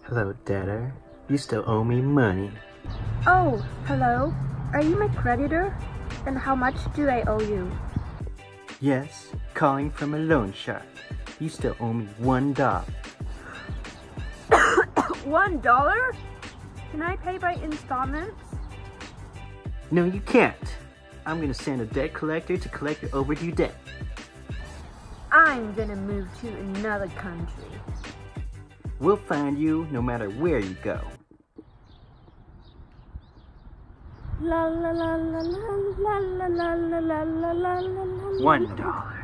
Hello, debtor. You still owe me money. Oh, hello. Are you my creditor? And how much do I owe you? Yes, calling from a loan shark. You still owe me $1. $1? Can I pay by installments? No, you can't. I'm gonna send a debt collector to collect your overdue debt. I'm gonna move to another country. We'll find you no matter where you go. La la la la la la la la la la la la. $1.